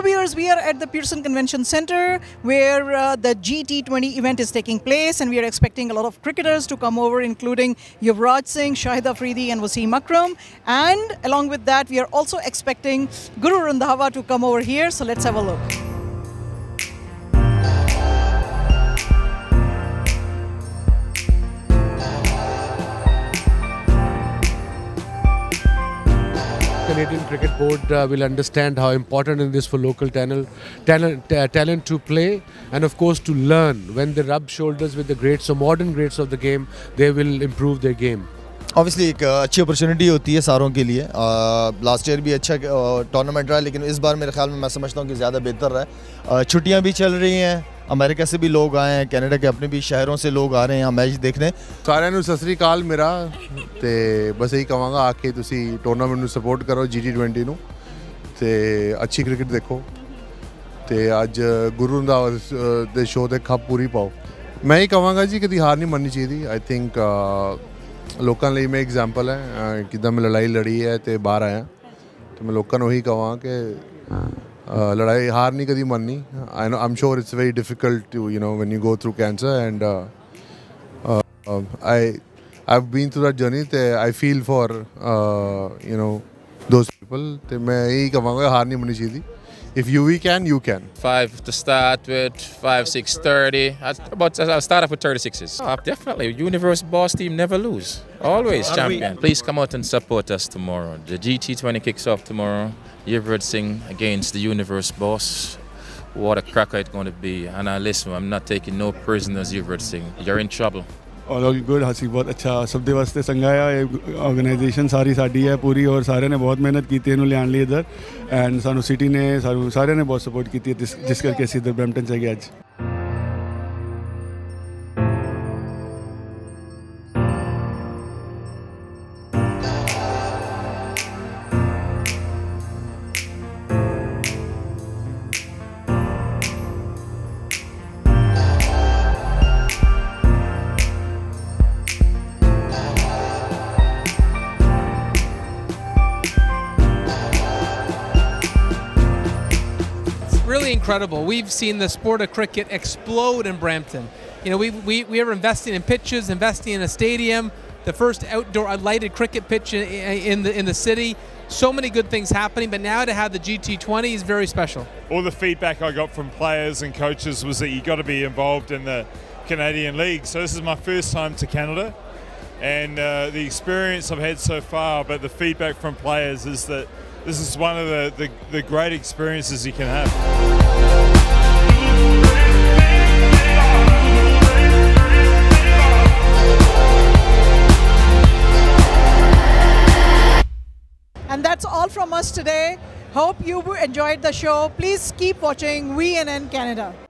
viewers, we are at the Pearson Convention Centre where the GT20 event is taking place, and we are expecting a lot of cricketers to come over, including Yuvraj Singh, Shahid Afridi and Wasim Akram. And along with that, we are also expecting Guru Randhawa to come over here. So let's have a look. Canadian Cricket Board will understand how important it is for local talent to play, and of course to learn. When they rub shoulders with the greats or modern greats of the game, they will improve their game. Obviously एक अच्छी opportunity होती है सारों के लिए. Last year भी अच्छा tournament रहा, लेकिन इस बार मेरे ख्याल में मैं समझता हूँ कि ज़्यादा बेहतर रहा है. छुट्टियाँ भी चल रही हैं, अमेरिका से भी लोग आए हैं, कनाडा के अपने भी शहरों से लोग आ रहे हैं यहाँ मैच देखने. ਸਾਰਿਆਂ ਨੂੰ ਸਤਿ ਸ੍ਰੀ ਅਕਾਲ ਮੇਰਾ, ਤੇ ਬਸ ਇਹੀ ਕਹਾਂਗਾ ਆ ਕੇ ਤੁਸੀਂ ਟੂਰਨਾਮੈਂਟ ਨੂੰ ਸਪੋਰਟ ਕਰੋ, GT20 ਨੂੰ, ਤੇ ਅੱਛੀ ਕ੍ਰਿਕਟ ਦੇਖੋ, ਤੇ ਅੱਜ ਗੁਰੂ ਰੰਧਾਵਾ ਦੇ ਸ਼ੋਅ ਤੇ ਖੱਪ ਪੂਰੀ ਪਾਓ. ਮੈਂ ਹੀ ਕਹਾਂਗਾ ਜੀ ਕਦੀ ਹਾਰ ਨਹੀਂ ਮੰਨਣੀ ਚਾਹੀਦੀ. ਆਈ ਥਿੰਕ ਲੋਕਾਂ ਲਈ ਮੈਂ ਐਗਜ਼ਾਮਪਲ ਹੈ ਕਿੱਦਾਂ ਮੈਂ ਲੜਾਈ ਲੜੀ ਹੈ ਤੇ ਬਾਹਰ ਆਇਆ, ਤੇ ਮੈਂ ਲੋਕਾਂ ਨੂੰ ਇਹੀ ਕਹਾਂ ਕਿ ਲੜਾਈ ਹਾਰ ਨਹੀਂ ਕਦੀ ਮੰਨਣੀ. I'm sure it's very difficult to, when you go through cancer, and I've been through that journey. I feel for those people. ਤੇ ਮੈਂ ਇਹੀ ਕਹਾਂਗਾ ਹਾਰ ਨਹੀਂ ਮੰਨਣੀ ਚਾਹੀਦੀ. If we can, you can. 5 to start with, 5, 6, 30. I'll start off with 36s. Definitely, Universe Boss team never lose. Always champion. Please come out and support us tomorrow. The GT20 kicks off tomorrow. Yuvraj Singh against the Universe Boss. What a cracker it's going to be. And listen, I'm not taking no prisoners, Yuvraj Singh. You're in trouble. All good. हसी बहुत अच्छा सब दे वास्ते संगाया. Organisation सारी साड़ी है पूरी, और सारे ने बहुत मेहनत की थी लियान लिए इधर, एंड सानू सिटी ने सारे ने बहुत सपोर्ट की थी, जिस करके असीं इधर ब्रैम्पटन से गए अज. Really incredible. We've seen the sport of cricket explode in Brampton. We are investing in pitches, investing in a stadium, the first outdoor lighted cricket pitch in the city. So many good things happening, but now to have the GT20 is very special. All the feedback I got from players and coaches was that you got to be involved in the Canadian League. So this is my first time to Canada, and the experience I've had so far, but the feedback from players is that this is one of the great experiences you can have. And that's all from us today. Hope you enjoyed the show. Please keep watching VNN Canada.